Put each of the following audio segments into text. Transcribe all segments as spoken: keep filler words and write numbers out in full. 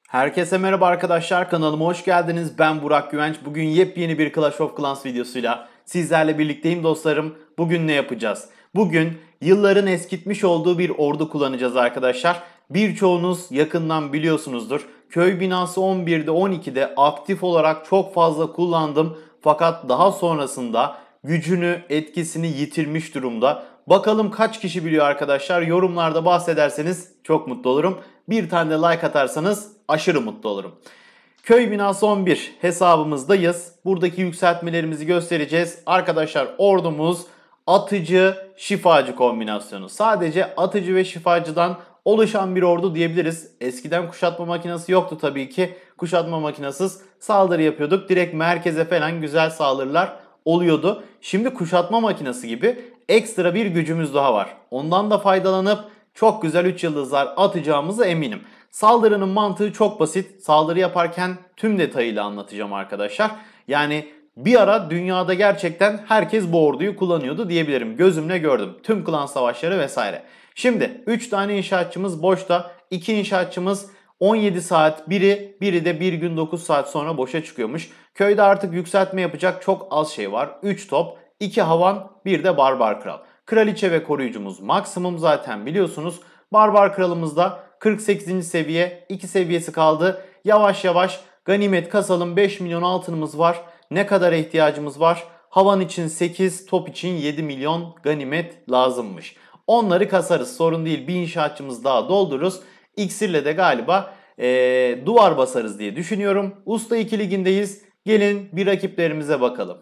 Herkese merhaba arkadaşlar, kanalıma hoş geldiniz. Ben Burak Güvenç. Bugün yepyeni bir Clash of Clans videosuyla sizlerle birlikteyim dostlarım. Bugün ne yapacağız? Bugün yılların eskitmiş olduğu bir ordu kullanacağız arkadaşlar. Birçoğunuz yakından biliyorsunuzdur. Köy binası on birde on ikide aktif olarak çok fazla kullandım. Fakat daha sonrasında gücünü, etkisini yitirmiş durumda. Bakalım kaç kişi biliyor arkadaşlar? Yorumlarda bahsederseniz çok mutlu olurum. Bir tane de like atarsanız aşırı mutlu olurum. Köy binası on bir hesabımızdayız. Buradaki yükseltmelerimizi göstereceğiz. Arkadaşlar ordumuz atıcı şifacı kombinasyonu. Sadece atıcı ve şifacıdan oluşan bir ordu diyebiliriz. Eskiden kuşatma makinesi yoktu tabii ki. Kuşatma makinesiz saldırı yapıyorduk. Direkt merkeze falan güzel saldırılar oluyordu. Şimdi kuşatma makinesi gibi ekstra bir gücümüz daha var. Ondan da faydalanıp çok güzel üç yıldızlar atacağımıza eminim. Saldırının mantığı çok basit. Saldırı yaparken tüm detayıyla anlatacağım arkadaşlar. Yani bir ara dünyada gerçekten herkes bu orduyu kullanıyordu diyebilirim. Gözümle gördüm. Tüm klan savaşları vesaire. Şimdi üç tane inşaatçımız boşta. iki inşaatçımız on yedi saat, biri, biri de bir gün dokuz saat sonra boşa çıkıyormuş. Köyde artık yükseltme yapacak çok az şey var. üç top, iki havan, bir de barbar kral. Kraliçe ve koruyucumuz maksimum zaten biliyorsunuz. Barbar kralımız da kırk sekizinci seviye, iki seviyesi kaldı. Yavaş yavaş ganimet kasalım. beş milyon altınımız var. Ne kadar ihtiyacımız var? Havan için sekiz, top için yedi milyon ganimet lazımmış. Onları kasarız, sorun değil. Bir inşaatçımız daha doldururuz. İksirle de galiba ee, duvar basarız diye düşünüyorum. Usta iki ligindeyiz. Gelin bir rakiplerimize bakalım.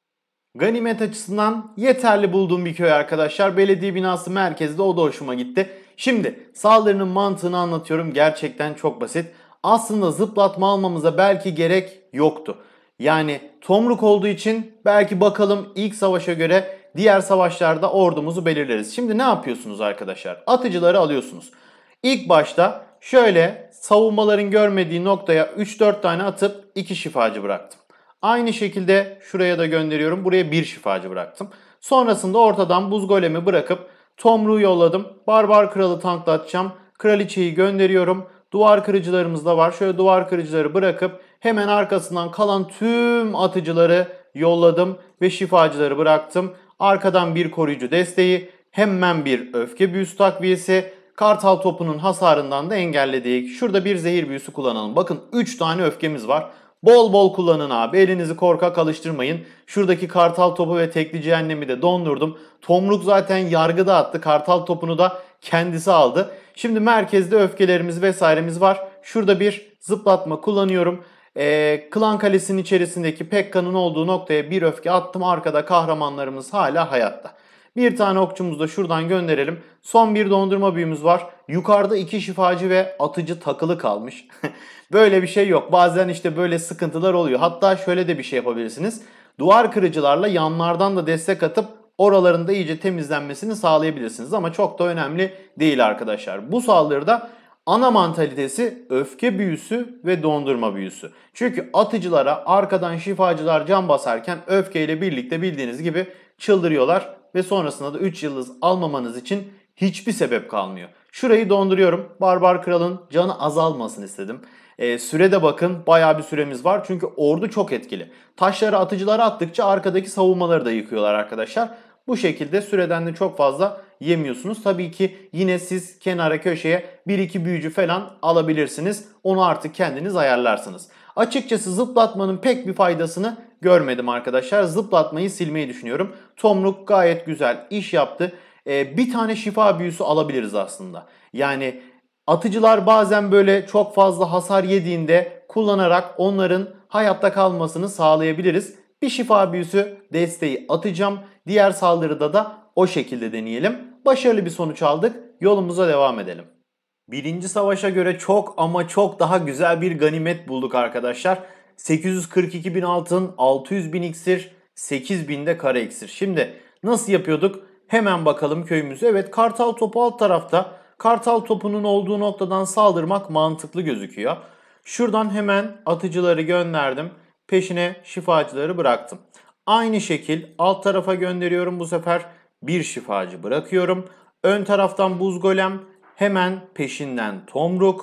Ganimet açısından yeterli bulduğum bir köy arkadaşlar. Belediye binası merkezde, o da hoşuma gitti. Şimdi saldırının mantığını anlatıyorum. Gerçekten çok basit. Aslında zıplatma almamıza belki gerek yoktu. Yani tomruk olduğu için belki bakalım ilk savaşa göre diğer savaşlarda ordumuzu belirleriz. Şimdi ne yapıyorsunuz arkadaşlar? Atıcıları alıyorsunuz. İlk başta şöyle savunmaların görmediği noktaya üç dört tane atıp iki şifacı bıraktım. Aynı şekilde şuraya da gönderiyorum. Buraya bir şifacı bıraktım. Sonrasında ortadan buz golemi bırakıp tomruğu yolladım. Barbar kralı tanklatacağım. Kraliçeyi gönderiyorum. Duvar kırıcılarımız da var. Şöyle duvar kırıcıları bırakıp hemen arkasından kalan tüm atıcıları yolladım ve şifacıları bıraktım. Arkadan bir koruyucu desteği, hemen bir öfke büyüsü takviyesi, kartal topunun hasarından da engelledik. Şurada bir zehir büyüsü kullanalım. Bakın üç tane öfkemiz var. Bol bol kullanın abi. Elinizi korkak alıştırmayın. Şuradaki kartal topu ve tekli cehennemi de dondurdum. Tomruk zaten yargıda attı. Kartal topunu da kendisi aldı. Şimdi merkezde öfkelerimiz vesairemiz var. Şurada bir zıplatma kullanıyorum. Ee, Klan Kalesi'nin içerisindeki Pekka'nın olduğu noktaya bir öfke attım. Arkada kahramanlarımız hala hayatta. Bir tane okçumuzu da şuradan gönderelim. Son bir dondurma büyümüz var. Yukarıda iki şifacı ve atıcı takılı kalmış. Böyle bir şey yok. Bazen işte böyle sıkıntılar oluyor. Hatta şöyle de bir şey yapabilirsiniz. Duvar kırıcılarla yanlardan da destek atıp oraların da iyice temizlenmesini sağlayabilirsiniz. Ama çok da önemli değil arkadaşlar. Bu saldırıda ana mantalitesi öfke büyüsü ve dondurma büyüsü. Çünkü atıcılara arkadan şifacılar can basarken öfkeyle birlikte bildiğiniz gibi çıldırıyorlar. Ve sonrasında da üç yıldız almamanız için hiçbir sebep kalmıyor. Şurayı donduruyorum. Barbar Kral'ın canı azalmasını istedim. E, sürede bakın, bayağı bir süremiz var. Çünkü ordu çok etkili. Taşları atıcılara attıkça arkadaki savunmaları da yıkıyorlar arkadaşlar. Bu şekilde süreden de çok fazla yemiyorsunuz. Tabii ki yine siz kenara köşeye bir iki büyücü falan alabilirsiniz. Onu artık kendiniz ayarlarsınız. Açıkçası zıplatmanın pek bir faydasını görmedim arkadaşlar. Zıplatmayı silmeyi düşünüyorum. Tomruk gayet güzel iş yaptı. Ee, bir tane şifa büyüsü alabiliriz aslında. Yani atıcılar bazen böyle çok fazla hasar yediğinde kullanarak onların hayatta kalmasını sağlayabiliriz. Bir şifa büyüsü desteği atacağım. Diğer saldırıda da o şekilde deneyelim. Başarılı bir sonuç aldık. Yolumuza devam edelim. Birinci savaşa göre çok ama çok daha güzel bir ganimet bulduk arkadaşlar. sekiz yüz kırk iki bin altın, altı yüz bin iksir, sekiz bin de kara iksir. Şimdi nasıl yapıyorduk? Hemen bakalım köyümüzü. Evet, kartal topu alt tarafta. Kartal topunun olduğu noktadan saldırmak mantıklı gözüküyor. Şuradan hemen atıcıları gönderdim. Peşine şifacıları bıraktım. Aynı şekil alt tarafa gönderiyorum bu sefer. Bir şifacı bırakıyorum. Ön taraftan buz golem, hemen peşinden tomruk.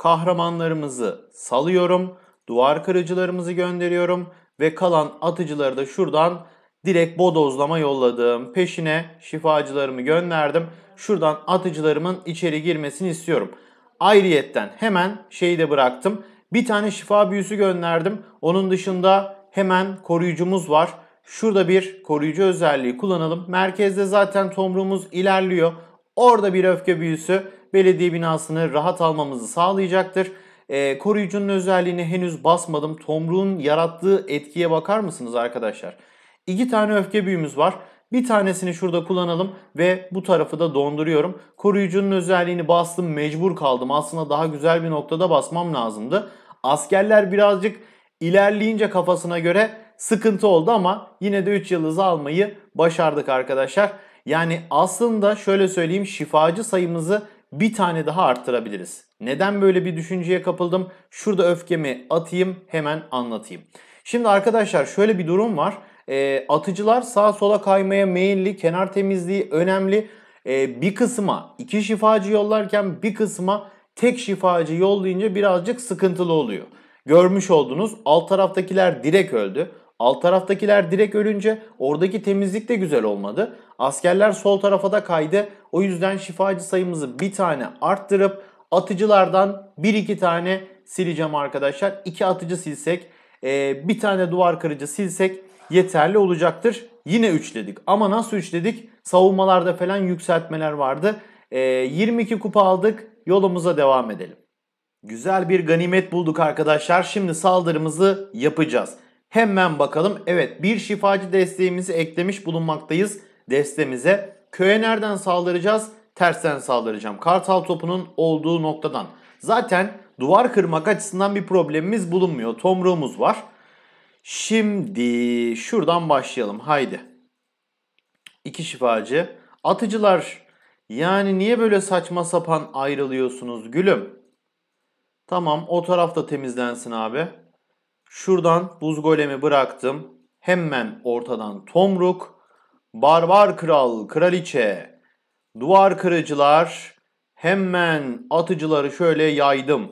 kahramanlarımızı salıyorum. Duvar kırıcılarımızı gönderiyorum. Ve kalan atıcıları da şuradan direkt bodozlama yolladım. Peşine şifacılarımı gönderdim. Şuradan atıcılarımın içeri girmesini istiyorum. Ayrıyetten hemen şeyi de bıraktım. Bir tane şifa büyüsü gönderdim. Onun dışında hemen koruyucumuz var. Şurada bir koruyucu özelliği kullanalım. Merkezde zaten tomruğumuz ilerliyor. Orada bir öfke büyüsü belediye binasını rahat almamızı sağlayacaktır. Ee, koruyucunun özelliğini henüz basmadım. Tomruğun yarattığı etkiye bakar mısınız arkadaşlar? İki tane öfke büyümüz var. Bir tanesini şurada kullanalım ve bu tarafı da donduruyorum. Koruyucunun özelliğini bastım, mecbur kaldım. Aslında daha güzel bir noktada basmam lazımdı. Askerler birazcık ilerleyince kafasına göre sıkıntı oldu ama yine de üç yıldızı almayı başardık arkadaşlar. Yani aslında şöyle söyleyeyim, şifacı sayımızı bir tane daha arttırabiliriz. Neden böyle bir düşünceye kapıldım? Şurada öfkemi atayım, hemen anlatayım. Şimdi arkadaşlar şöyle bir durum var. E, atıcılar sağa sola kaymaya meyilli, kenar temizliği önemli. E, bir kısma iki şifacı yollarken bir kısma tek şifacı yollayınca birazcık sıkıntılı oluyor. Görmüş oldunuz, alt taraftakiler direkt öldü. Alt taraftakiler direkt ölünce oradaki temizlik de güzel olmadı. Askerler sol tarafa da kaydı. O yüzden şifacı sayımızı bir tane arttırıp atıcılardan bir iki tane sileceğim arkadaşlar. iki atıcı silsek, bir tane duvar kırıcı silsek yeterli olacaktır. Yine üçledik. Ama nasıl üçledik? Savunmalarda falan yükseltmeler vardı. yirmi iki kupa aldık. Yolumuza devam edelim. Güzel bir ganimet bulduk arkadaşlar. Şimdi saldırımızı yapacağız. Hemen bakalım. Evet, bir şifacı desteğimizi eklemiş bulunmaktayız destemize. Köye nereden saldıracağız? Tersten saldıracağım. Kartal topunun olduğu noktadan. Zaten duvar kırmak açısından bir problemimiz bulunmuyor. Tomruğumuz var. Şimdi şuradan başlayalım. Haydi. İki şifacı. Atıcılar, yani niye böyle saçma sapan ayrılıyorsunuz gülüm? Tamam, o taraf da temizlensin abi. Şuradan buz golemi bıraktım. Hemen ortadan tomruk. Barbar kral, kraliçe. Duvar kırıcılar. Hemen atıcıları şöyle yaydım.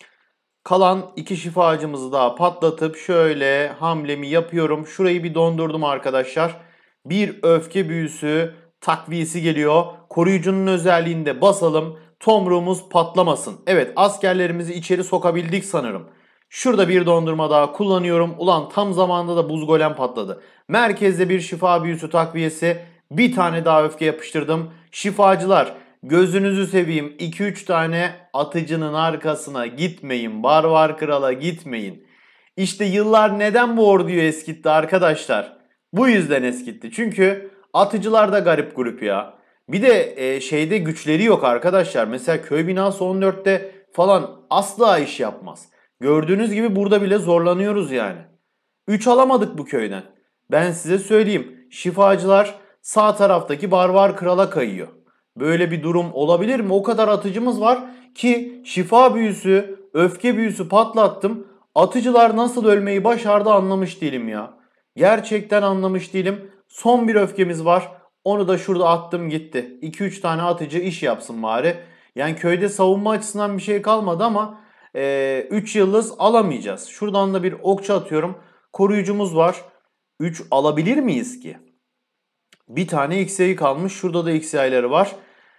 Kalan iki şifacımızı daha patlatıp şöyle hamlemi yapıyorum. Şurayı bir dondurdum arkadaşlar. Bir öfke büyüsü takviyesi geliyor. Koruyucunun özelliğini de basalım. Tomruğumuz patlamasın. Evet, askerlerimizi içeri sokabildik sanırım. Şurada bir dondurma daha kullanıyorum. Ulan tam zamanında da buz golem patladı. Merkezde bir şifa büyüsü takviyesi. Bir tane daha öfke yapıştırdım. Şifacılar, gözünüzü seveyim, iki üç tane atıcının arkasına gitmeyin. Barbar krala gitmeyin. İşte yıllar neden bu orduyu eskitti arkadaşlar? Bu yüzden eskitti. Çünkü atıcılar da garip grup ya. Bir de e, şeyde güçleri yok arkadaşlar. Mesela köy binası on dörtte falan asla iş yapmaz. Gördüğünüz gibi burada bile zorlanıyoruz yani. üç alamadık bu köyden. Ben size söyleyeyim. Şifacılar sağ taraftaki barbar krala kayıyor. Böyle bir durum olabilir mi? O kadar atıcımız var ki şifa büyüsü, öfke büyüsü patlattım. Atıcılar nasıl ölmeyi başardı anlamış değilim ya. Gerçekten anlamış değilim. Son bir öfkemiz var. Onu da şurada attım gitti. iki üç tane atıcı iş yapsın bari. Yani köyde savunma açısından bir şey kalmadı ama üç e, yıldız alamayacağız. Şuradan da bir okçu atıyorum. Koruyucumuz var. üç alabilir miyiz ki? Bir tane X Y'yi kalmış. Şurada da X Y'leri var.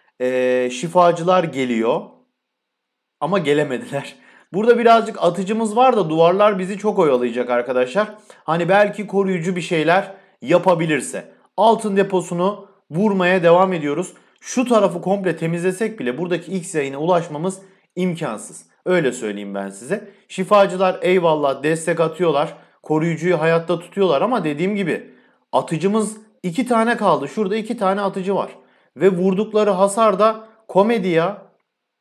E, şifacılar geliyor. Ama gelemediler. Burada birazcık atıcımız var da duvarlar bizi çok oyalayacak arkadaşlar. Hani belki koruyucu bir şeyler yapabilirse. Altın deposunu vurmaya devam ediyoruz. Şu tarafı komple temizlesek bile buradaki X yayına ulaşmamız imkansız. Öyle söyleyeyim ben size. Şifacılar eyvallah destek atıyorlar. Koruyucuyu hayatta tutuyorlar ama dediğim gibi atıcımız iki tane kaldı. Şurada iki tane atıcı var. Ve vurdukları hasar da komedi ya.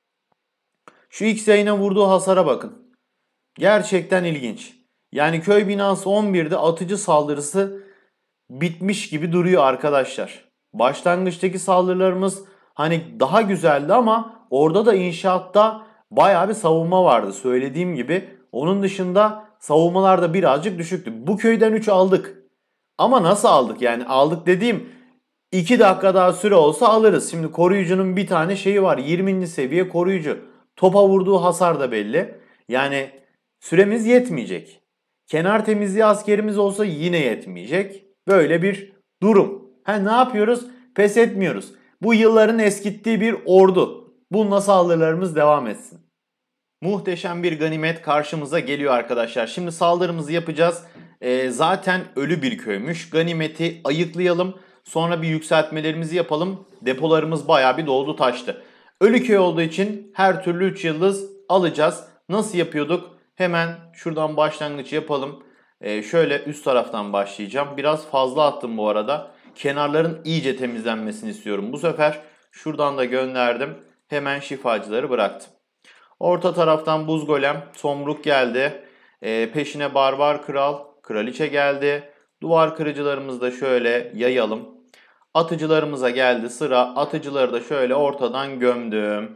Şu X yayına vurduğu hasara bakın. Gerçekten ilginç. Yani köy binası on birde atıcı saldırısı bitmiş gibi duruyor arkadaşlar. Başlangıçtaki saldırılarımız hani daha güzeldi ama orada da inşaatta bayağı bir savunma vardı söylediğim gibi. Onun dışında savunmalarda birazcık düşüktü. Bu köyden üç aldık. Ama nasıl aldık? Yani aldık dediğim iki dakika daha süre olsa alırız. Şimdi koruyucunun bir tane şeyi var. yirminci seviye koruyucu. Topa vurduğu hasar da belli. Yani süremiz yetmeyecek. Kenar temizliği askerimiz olsa yine yetmeyecek. Böyle bir durum. Ha, ne yapıyoruz? Pes etmiyoruz. Bu yılların eskittiği bir ordu. Bununla saldırılarımız devam etsin. Muhteşem bir ganimet karşımıza geliyor arkadaşlar. Şimdi saldırımızı yapacağız. Ee, zaten ölü bir köymüş. Ganimeti ayıklayalım. Sonra bir yükseltmelerimizi yapalım. Depolarımız bayağı bir doldu taştı. Ölü köy olduğu için her türlü üç yıldız alacağız. Nasıl yapıyorduk? Hemen şuradan başlangıç yapalım. Ee, şöyle üst taraftan başlayacağım. Biraz fazla attım bu arada. Kenarların iyice temizlenmesini istiyorum. Bu sefer şuradan da gönderdim. Hemen şifacıları bıraktım. Orta taraftan buz golem, tomruk geldi. Ee, peşine barbar kral, kraliçe geldi. Duvar kırıcılarımızı da şöyle yayalım. Atıcılarımıza geldi sıra. Atıcıları da şöyle ortadan gömdüm.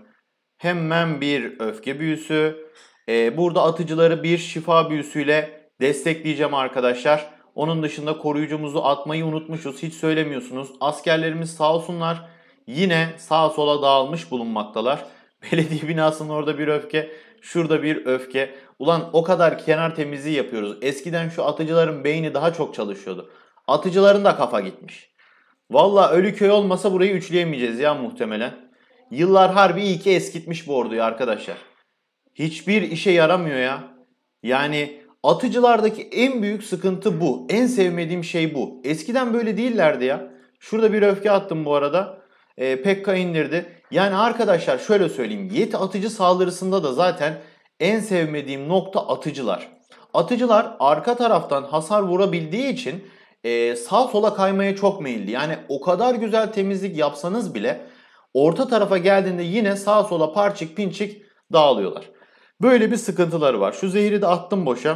Hemen bir öfke büyüsü. Ee, burada atıcıları bir şifa büyüsüyle destekleyeceğim arkadaşlar. Onun dışında koruyucumuzu atmayı unutmuşuz. Hiç söylemiyorsunuz. Askerlerimiz sağ olsunlar yine sağa sola dağılmış bulunmaktalar. Belediye binasının orada bir öfke, şurada bir öfke. Ulan o kadar kenar temizliği yapıyoruz. Eskiden şu atıcıların beyni daha çok çalışıyordu. Atıcıların da kafa gitmiş. Valla ölü köy olmasa burayı üçleyemeyeceğiz ya muhtemelen. Yıllar harbi iyi ki eskitmiş bu orduyu arkadaşlar. Hiçbir işe yaramıyor ya. Yani atıcılardaki en büyük sıkıntı bu. En sevmediğim şey bu. Eskiden böyle değillerdi ya. Şurada bir öfke attım bu arada. E, Pekka indirdi. Yani arkadaşlar şöyle söyleyeyim. Yeti atıcı saldırısında da zaten en sevmediğim nokta atıcılar. Atıcılar arka taraftan hasar vurabildiği için e, sağ sola kaymaya çok meyilli. Yani o kadar güzel temizlik yapsanız bile orta tarafa geldiğinde yine sağ sola parçık pinçik dağılıyorlar. Böyle bir sıkıntıları var. Şu zehri de attım boşa.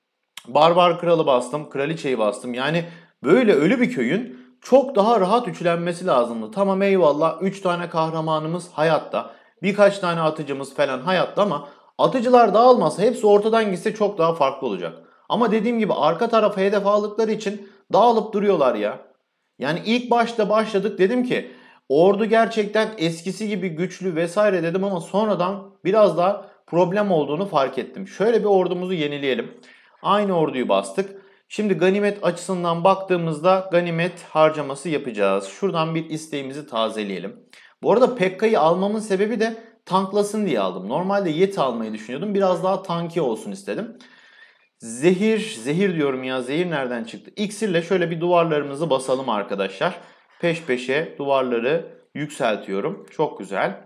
Barbar kralı bastım. Kraliçeyi bastım. Yani böyle ölü bir köyün çok daha rahat üçlenmesi lazımdı. Tamam eyvallah üç tane kahramanımız hayatta. Birkaç tane atıcımız falan hayatta ama atıcılar dağılmasa hepsi ortadan gitse çok daha farklı olacak. Ama dediğim gibi arka tarafa hedef aldıkları için dağılıp duruyorlar ya. Yani ilk başta başladık dedim ki ordu gerçekten eskisi gibi güçlü vesaire dedim ama sonradan biraz daha problem olduğunu fark ettim. Şöyle bir ordumuzu yenileyelim. Aynı orduyu bastık. Şimdi ganimet açısından baktığımızda ganimet harcaması yapacağız. Şuradan bir isteğimizi tazeleyelim. Bu arada Pekka'yı almamın sebebi de tanklasın diye aldım. Normalde Yeti almayı düşünüyordum. Biraz daha tanki olsun istedim. Zehir, zehir diyorum ya. Zehir nereden çıktı? İksirle şöyle bir duvarlarımızı basalım arkadaşlar. Peş peşe duvarları yükseltiyorum. Çok güzel.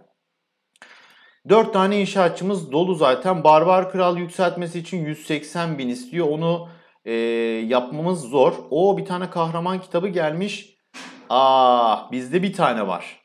dört tane inşaatçımız dolu zaten. Barbar Kral yükseltmesi için yüz seksen bin istiyor. Onu e, yapmamız zor. O bir tane kahraman kitabı gelmiş. Aa, bizde bir tane var.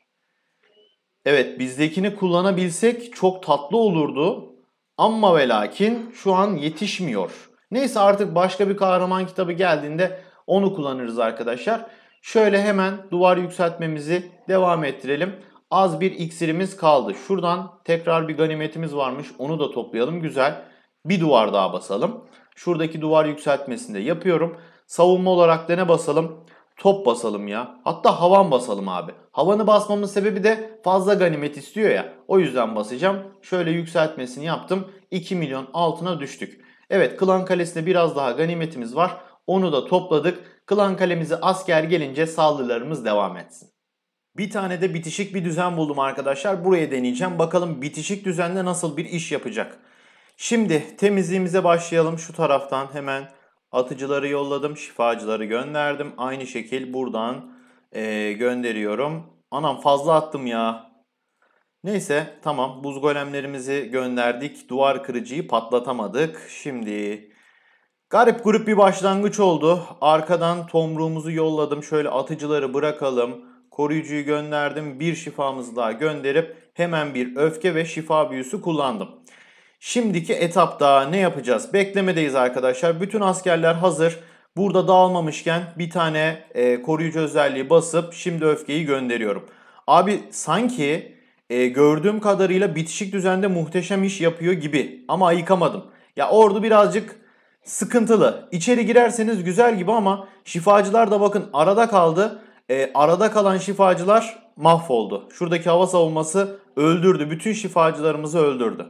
Evet, bizdekini kullanabilsek çok tatlı olurdu. Ama ve lakin şu an yetişmiyor. Neyse artık başka bir kahraman kitabı geldiğinde onu kullanırız arkadaşlar. Şöyle hemen duvar yükseltmemizi devam ettirelim. Az bir iksirimiz kaldı. Şuradan tekrar bir ganimetimiz varmış. Onu da toplayalım. Güzel. Bir duvar daha basalım. Şuradaki duvar yükseltmesini de yapıyorum. Savunma olarak da ne basalım? Top basalım ya. Hatta havan basalım abi. Havanı basmamın sebebi de fazla ganimet istiyor ya. O yüzden basacağım. Şöyle yükseltmesini yaptım. iki milyon altına düştük. Evet, Klan Kalesi'nde biraz daha ganimetimiz var. Onu da topladık. Klan Kalemize asker gelince saldırılarımız devam etsin. Bir tane de bitişik bir düzen buldum arkadaşlar. Buraya deneyeceğim. Bakalım bitişik düzende nasıl bir iş yapacak. Şimdi temizliğimize başlayalım. Şu taraftan hemen atıcıları yolladım. Şifacıları gönderdim. Aynı şekil buradan e, gönderiyorum. Anam fazla attım ya. Neyse tamam, buz golemlerimizi gönderdik. Duvar kırıcıyı patlatamadık. Şimdi garip grup bir başlangıç oldu. Arkadan tomruğumuzu yolladım. Şöyle atıcıları bırakalım. Koruyucuyu gönderdim. Bir şifamızı daha gönderip hemen bir öfke ve şifa büyüsü kullandım. Şimdiki etapta ne yapacağız? Beklemedeyiz arkadaşlar. Bütün askerler hazır. Burada dağılmamışken bir tane e, koruyucu özelliği basıp şimdi öfkeyi gönderiyorum. Abi sanki e, gördüğüm kadarıyla bitişik düzende muhteşem iş yapıyor gibi ama ayıkamadım. Ya ordu birazcık sıkıntılı. İçeri girerseniz güzel gibi ama şifacılar da bakın arada kaldı. E, arada kalan şifacılar mahvoldu. Şuradaki hava savunması öldürdü. Bütün şifacılarımızı öldürdü.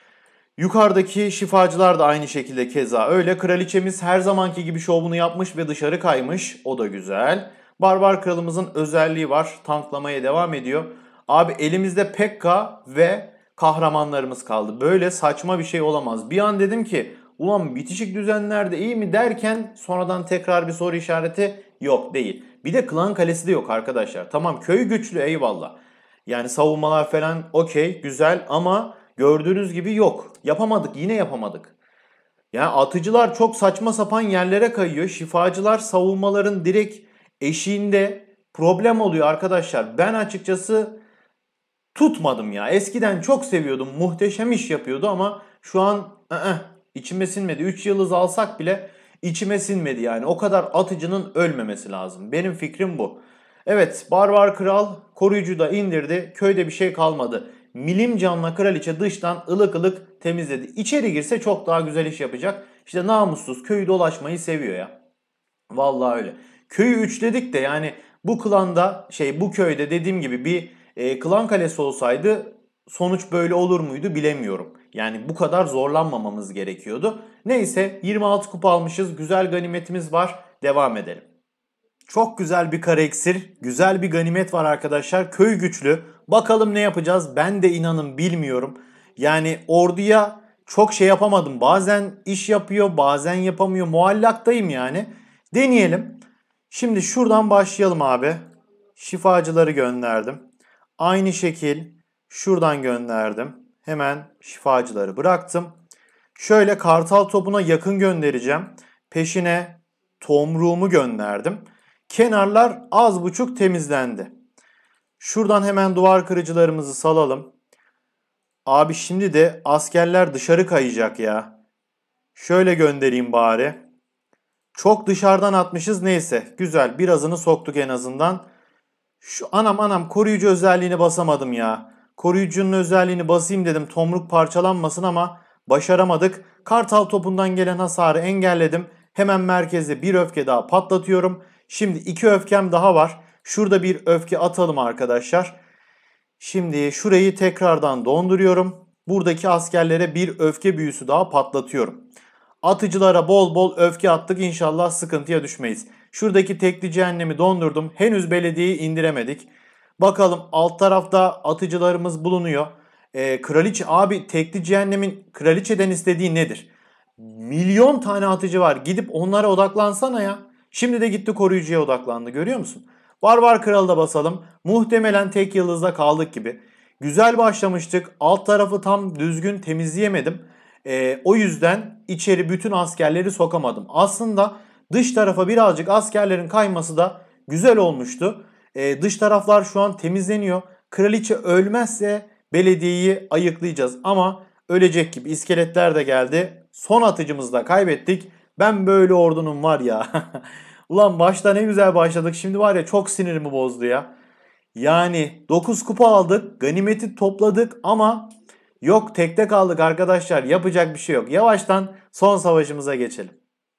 Yukarıdaki şifacılar da aynı şekilde keza öyle. Kraliçemiz her zamanki gibi şovunu yapmış ve dışarı kaymış. O da güzel. Barbar kralımızın özelliği var. Tanklamaya devam ediyor. Abi elimizde Pekka ve kahramanlarımız kaldı. Böyle saçma bir şey olamaz. Bir an dedim ki ulan bitişik düzenlerde iyi mi derken sonradan tekrar bir soru işareti, yok değil. Bir de klan kalesi de yok arkadaşlar. Tamam köy güçlü, eyvallah. Yani savunmalar falan okey güzel ama gördüğünüz gibi yok. Yapamadık, yine yapamadık. Yani atıcılar çok saçma sapan yerlere kayıyor. Şifacılar savunmaların direkt eşiğinde, problem oluyor arkadaşlar. Ben açıkçası tutmadım ya. Eskiden çok seviyordum. Muhteşem iş yapıyordu ama şu an ı-ı, içime sinmedi. üç yıldız alsak bile içime sinmedi yani. O kadar atıcının ölmemesi lazım. Benim fikrim bu. Evet, Barbar Kral koruyucu da indirdi. Köyde bir şey kalmadı. Milim canla kraliçe dıştan ılık ılık temizledi. İçeri girse çok daha güzel iş yapacak. İşte namussuz köyü dolaşmayı seviyor ya. Vallahi öyle. Köyü üçledik de yani bu klanda şey bu köyde dediğim gibi bir e, klan kalesi olsaydı sonuç böyle olur muydu bilemiyorum. Yani bu kadar zorlanmamamız gerekiyordu. Neyse yirmi altı kupa almışız. Güzel ganimetimiz var. Devam edelim. Çok güzel bir kare iksir. Güzel bir ganimet var arkadaşlar. Köy güçlü. Bakalım ne yapacağız? Ben de inanın bilmiyorum. Yani orduya çok şey yapamadım. Bazen iş yapıyor, bazen yapamıyor. Muallaktayım yani. Deneyelim. Şimdi şuradan başlayalım abi. Şifacıları gönderdim. Aynı şekil şuradan gönderdim. Hemen şifacıları bıraktım. Şöyle kartal topuna yakın göndereceğim. Peşine tomruğumu gönderdim. Kenarlar az buçuk temizlendi. Şuradan hemen duvar kırıcılarımızı salalım. Abi şimdi de askerler dışarı kayacak ya. Şöyle göndereyim bari. Çok dışarıdan atmışız, neyse. Güzel, birazını soktuk en azından. Şu anam anam koruyucu özelliğini basamadım ya. Koruyucunun özelliğini basayım dedim tomruk parçalanmasın ama başaramadık. Kartal topundan gelen hasarı engelledim. Hemen merkezde bir öfke daha patlatıyorum. Şimdi iki öfkem daha var. Şurada bir öfke atalım arkadaşlar. Şimdi şurayı tekrardan donduruyorum. Buradaki askerlere bir öfke büyüsü daha patlatıyorum. Atıcılara bol bol öfke attık, inşallah sıkıntıya düşmeyiz. Şuradaki tekli cehennemi dondurdum. Henüz belediyeyi indiremedik. Bakalım alt tarafta atıcılarımız bulunuyor. Ee, kraliçe abi tekli cehennemin kraliçeden istediği nedir? Milyon tane atıcı var. Gidip onlara odaklansana ya. Şimdi de gitti koruyucuya odaklandı, görüyor musun? Barbar Kralı da basalım. Muhtemelen tek yıldızda kaldık gibi. Güzel başlamıştık. Alt tarafı tam düzgün temizleyemedim. Ee, o yüzden içeri bütün askerleri sokamadım. Aslında dış tarafa birazcık askerlerin kayması da güzel olmuştu. Ee, dış taraflar şu an temizleniyor. Kraliçe ölmezse belediyeyi ayıklayacağız. Ama ölecek gibi, iskeletler de geldi. Son atıcımızı da kaybettik. Ben böyle ordunun var ya. Ulan başta ne güzel başladık. Şimdi var ya çok sinirimi bozdu ya. Yani dokuz kupa aldık. Ganimeti topladık ama yok, tekte kaldık arkadaşlar. Yapacak bir şey yok. Yavaştan son savaşımıza geçelim.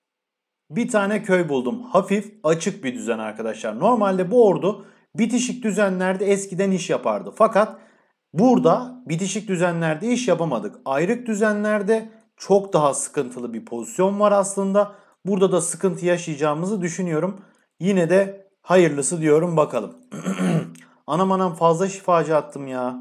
Bir tane köy buldum. Hafif açık bir düzen arkadaşlar. Normalde bu ordu bitişik düzenlerde eskiden iş yapardı. Fakat burada bitişik düzenlerde iş yapamadık. Ayrık düzenlerde çok daha sıkıntılı bir pozisyon var aslında. Burada da sıkıntı yaşayacağımızı düşünüyorum. Yine de hayırlısı diyorum, bakalım. Anam anam fazla şifacı attım ya.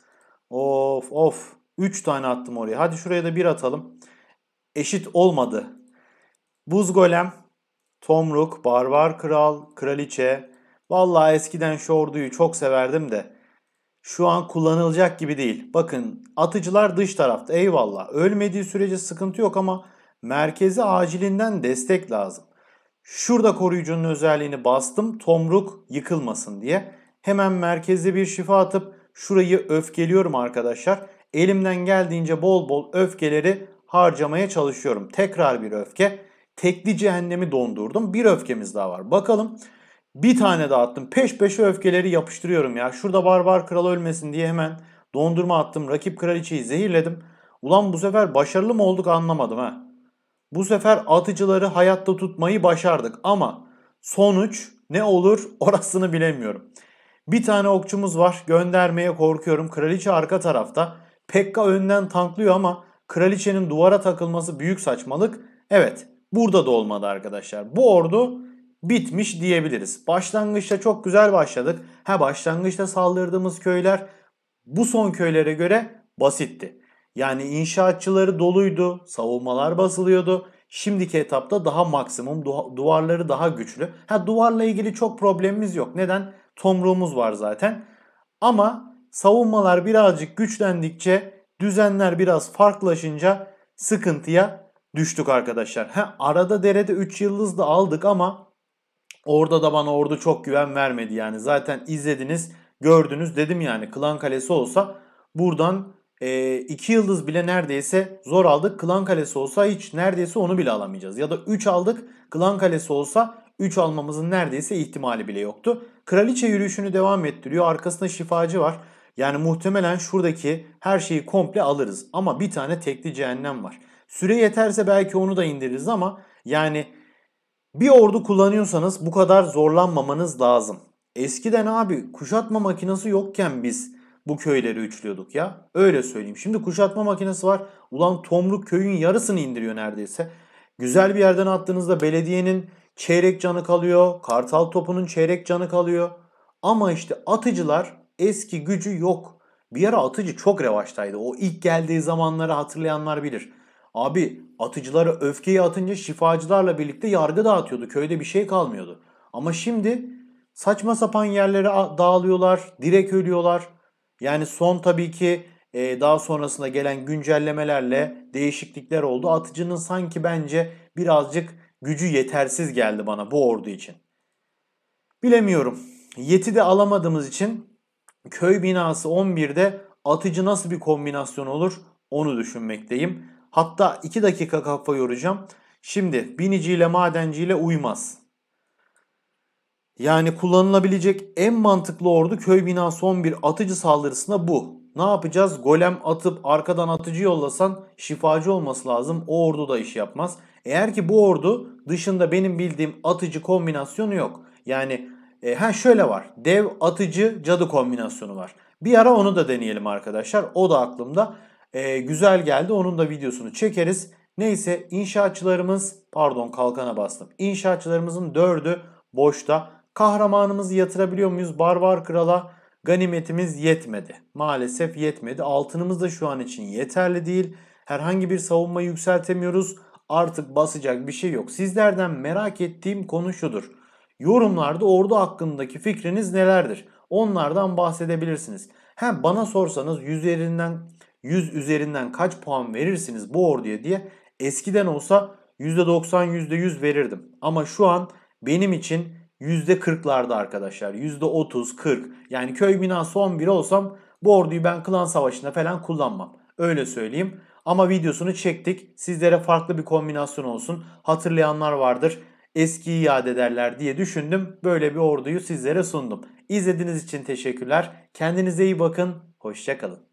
Of of. üç tane attım oraya. Hadi şuraya da bir atalım. Eşit olmadı. Buz golem, tomruk, barbar kral, kraliçe. Vallahi eskiden şu orduyu çok severdim de şu an kullanılacak gibi değil. Bakın atıcılar dış tarafta, eyvallah. Ölmediği sürece sıkıntı yok ama merkeze acilinden destek lazım. Şurada koruyucunun özelliğini bastım, tomruk yıkılmasın diye. Hemen merkezde bir şifa atıp şurayı öfkeliyorum arkadaşlar. Elimden geldiğince bol bol öfkeleri harcamaya çalışıyorum. Tekrar bir öfke. Tekli cehennemi dondurdum. Bir öfkemiz daha var. Bakalım. Bir tane daha attım. Peş peşe öfkeleri yapıştırıyorum ya. Şurada barbar kral ölmesin diye hemen dondurma attım. Rakip kraliçeyi zehirledim. Ulan bu sefer başarılı mı olduk anlamadım ha. Bu sefer atıcıları hayatta tutmayı başardık ama sonuç ne olur orasını bilemiyorum. Bir tane okçumuz var. Göndermeye korkuyorum. Kraliçe arka tarafta. Pekka önden tanklıyor ama kraliçenin duvara takılması büyük saçmalık. Evet, burada da olmadı arkadaşlar. Bu ordu bitmiş diyebiliriz. Başlangıçta çok güzel başladık. Ha, başlangıçta saldırdığımız köyler bu son köylere göre basitti. Yani inşaatçıları doluydu, savunmalar basılıyordu. Şimdiki etapta daha maksimum, duvarları daha güçlü. Ha, duvarla ilgili çok problemimiz yok. Neden? Tomruğumuz var zaten. Ama savunmalar birazcık güçlendikçe, düzenler biraz farklılaşınca sıkıntıya düştük arkadaşlar. Ha, arada derede üç yıldız da aldık ama orada da bana ordu çok güven vermedi. Yani zaten izlediniz, gördünüz, dedim yani Klan Kalesi olsa buradan iki yıldız bile neredeyse zor aldık. Klan Kalesi olsa hiç neredeyse onu bile alamayacağız. Ya da üç aldık. Klan Kalesi olsa üç almamızın neredeyse ihtimali bile yoktu. Kraliçe yürüyüşünü devam ettiriyor. Arkasında şifacı var. Yani muhtemelen şuradaki her şeyi komple alırız. Ama bir tane tekli cehennem var. Süre yeterse belki onu da indiririz ama yani bir ordu kullanıyorsanız bu kadar zorlanmamanız lazım. Eskiden abi kuşatma makinesi yokken biz bu köyleri üçlüyorduk ya. Öyle söyleyeyim. Şimdi kuşatma makinesi var. Ulan Tomruk köyün yarısını indiriyor neredeyse. Güzel bir yerden attığınızda belediyenin çeyrek canı kalıyor. Kartal topunun çeyrek canı kalıyor. Ama işte atıcılar eski gücü yok. Bir ara atıcı çok revaçtaydı. O ilk geldiği zamanları hatırlayanlar bilir. Abi atıcılara öfkeyi atınca şifacılarla birlikte yargı dağıtıyordu. Köyde bir şey kalmıyordu. Ama şimdi saçma sapan yerlere dağılıyorlar. Direkt ölüyorlar. Yani son tabii ki e, daha sonrasında gelen güncellemelerle değişiklikler oldu. Atıcının sanki bence birazcık gücü yetersiz geldi bana bu ordu için. Bilemiyorum. Yeti de alamadığımız için köy binası on birde atıcı nasıl bir kombinasyon olur onu düşünmekteyim. Hatta iki dakika kafa yoracağım. Şimdi biniciyle madenciyle uymaz. Yani kullanılabilecek en mantıklı ordu köy binası on bir atıcı saldırısında bu. Ne yapacağız? Golem atıp arkadan atıcı yollasan şifacı olması lazım. O ordu da iş yapmaz. Eğer ki bu ordu dışında benim bildiğim atıcı kombinasyonu yok. Yani e, ha şöyle var. Dev atıcı cadı kombinasyonu var. Bir ara onu da deneyelim arkadaşlar. O da aklımda. E, güzel geldi. Onun da videosunu çekeriz. Neyse inşaatçılarımız pardon kalkana bastım. İnşaatçılarımızın dördü boşta. Kahramanımızı yatırabiliyor muyuz? Barbar Kral'a ganimetimiz yetmedi. Maalesef yetmedi. Altınımız da şu an için yeterli değil. Herhangi bir savunma yükseltemiyoruz. Artık basacak bir şey yok. Sizlerden merak ettiğim konu şudur. Yorumlarda ordu hakkındaki fikriniz nelerdir? Onlardan bahsedebilirsiniz. Hem bana sorsanız yüz üzerinden yüz üzerinden kaç puan verirsiniz bu orduya diye eskiden olsa yüzde doksan yüzde yüz verirdim. Ama şu an benim için yüzde kırklarda arkadaşlar. yüzde otuz kırk. Yani köy binası on bir olsam bu orduyu ben klan savaşında falan kullanmam. Öyle söyleyeyim. Ama videosunu çektik. Sizlere farklı bir kombinasyon olsun. Hatırlayanlar vardır. Eskiyi yad ederler diye düşündüm. Böyle bir orduyu sizlere sundum. İzlediğiniz için teşekkürler. Kendinize iyi bakın. Hoşça kalın.